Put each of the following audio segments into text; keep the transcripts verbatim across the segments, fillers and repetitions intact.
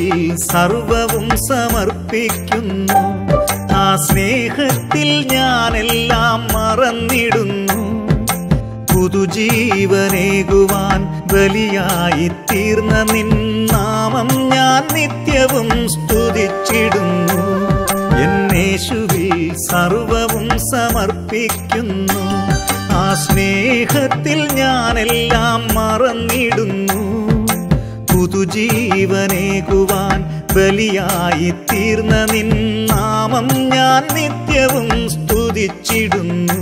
യേശുവിൽ സർവവും സമർപ്പിക്കുന്നു. ആ സ്നേഹത്തിൽ ഞാനെല്ലാം മറന്നിടുന്നു. പുതുജീവനേകുവാൻ ബലിയായി തീർന്ന നിൻ നാമം ഞാൻ നിത്യവും സ്തുതിച്ചിടുന്നു. എന്നേശുവിൽ സർവവും സമർപ്പിക്കുന്നു. ആ സ്നേഹത്തിൽ ഞാനെല്ലാം മറന്നിടുന്നു. പുതുജീവനേകുവാൻ ബലിയായി തീർന്ന നിൻ നാമം ഞാൻ നിത്യവും സ്തുതിച്ചിടുന്നു.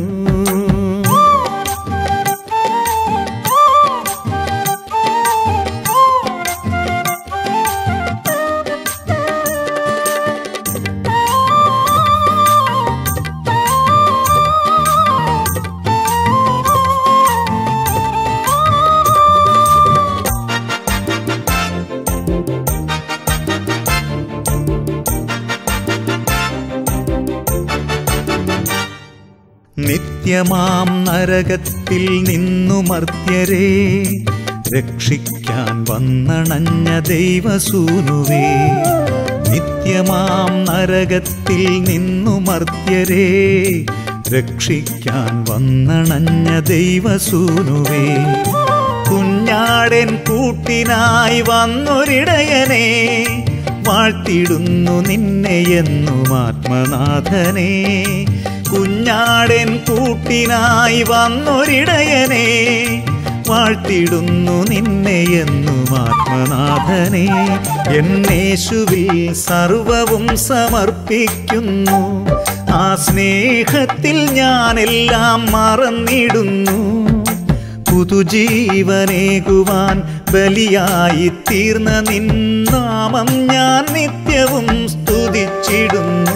നിത്യമാം നരകത്തിൽ നിന്നു മർത്യരെ രക്ഷിക്കാൻ വന്നണഞ്ഞ ദൈവസൂനുവേ. നിത്യമാം നരകത്തിൽ നിന്നു മർത്യരെ രക്ഷിക്കാൻ വന്നണഞ്ഞ ദൈവസൂനുവേ. കുഞ്ഞാടൻ കൂട്ടിനായി വന്നൊരിടയനെ വാഴ്ത്തിടുന്നു നിന്നെ എന്നും ആത്മനാഥനെ. കുഞ്ഞാടൻ കൂട്ടിനായി വന്നൊരിടയനെ വാഴ്ത്തിടുന്നു നിന്നെ എന്നും ആത്മനാഥനെ. എന്നേശുവിൽ സർവവും സമർപ്പിക്കുന്നു. ആ സ്നേഹത്തിൽ ഞാനെല്ലാം മറന്നിടുന്നു. പുതുജീവനേകുവാൻ ബലിയായി തീർന്ന നിൻ നാമം ഞാൻ നിത്യവും സ്തുതിച്ചിടുന്നു.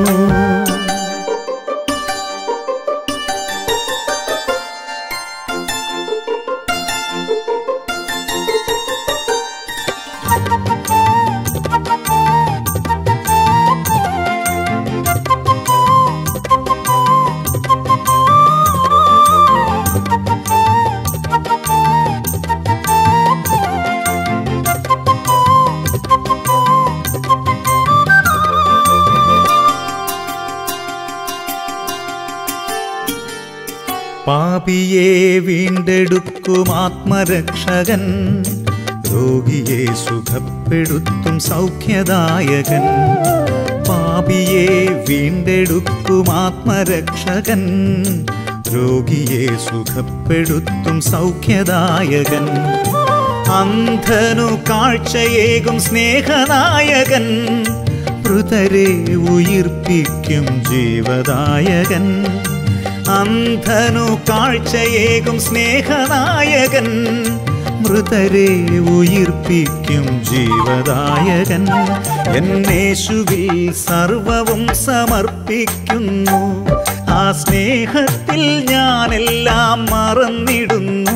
പാപിയെ വീണ്ടെടുക്കും ആത്മരക്ഷകൻ, രോഗിയെ സുഖപ്പെടുത്തും സൗഖ്യദായകൻ. പാപിയെ വീണ്ടെടുക്കും ആത്മരക്ഷകൻ, രോഗിയെ സുഖപ്പെടുത്തും സൗഖ്യദായകൻ. അന്ധനു കാഴ്ചയേകും സ്നേഹനായകൻ, മൃതരെ ഉയിർപ്പിക്കും ജീവദായകൻ. അന്ധനു കാഴ്ചയേകും സ്നേഹനായകൻ, മൃതരെ ഉയിർപ്പിക്കും ജീവദായകൻ. എന്നേശുവിൽ സർവവും സമർപ്പിക്കുന്നു. ആ സ്നേഹത്തിൽ ഞാനെല്ലാം മറന്നിടുന്നു.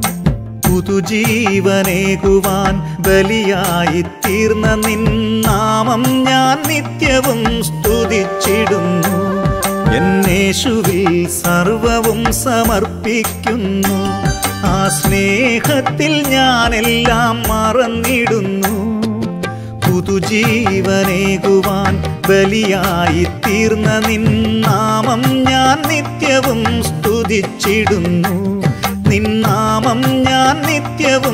പുതുജീവനേകുവാൻ ബലിയായി തീർന്ന നിൻ നാമം ഞാൻ നിത്യവും സ്തുതിച്ചിടുന്നു. എന്നേശുവിൽ സർവവും സമർപ്പിക്കുന്നു. ആ സ്നേഹത്തിൽ ഞാനെല്ലാം മറന്നിടുന്നു. പുതുജീവനേകുവാൻ ബലിയായി തീർന്ന നിൻ നാമം ഞാൻ നിത്യവും സ്തുതിച്ചിടുന്നു. നിൻ നാമം ഞാൻ നിത്യവും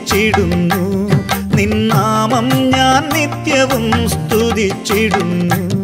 സ്തുതിച്ചിടുന്നു. നിൻ നാമം ഞാൻ നിത്യവും സ്തുതിച്ചിടുന്നു.